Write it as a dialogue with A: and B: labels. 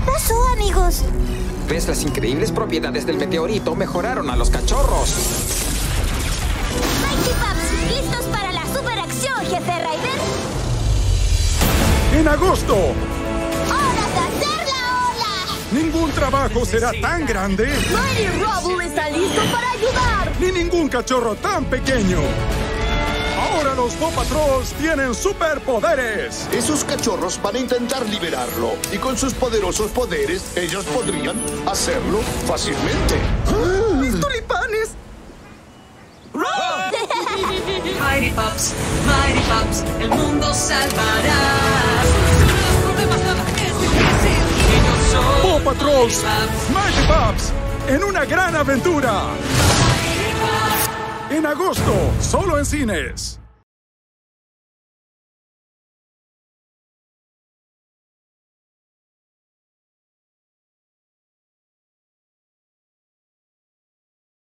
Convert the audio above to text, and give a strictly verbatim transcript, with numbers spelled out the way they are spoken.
A: pasó, amigos?
B: ¿Ves? Las increíbles propiedades del meteorito mejoraron a los cachorros.
A: Mighty Pups, ¿listos para la superacción, jefe Ryder?
C: ¡En agosto!
A: ¡Hora de hacer la ola!
C: Ningún trabajo será tan grande,
A: Mighty Rubble está listo para ayudar.
C: ni ningún cachorro tan pequeño. Ahora los Paw Patrols tienen superpoderes.
D: Esos cachorros van a intentar liberarlo. Y con sus poderosos poderes, ellos podrían hacerlo fácilmente.
E: ¡Mis tulipanes!
F: Mighty Pups, Mighty Pups, el mundo salvará. Ellos son
C: Paw Patrols,
F: Mighty
C: Mighty Pups, en una gran aventura. En agosto, solo en cines.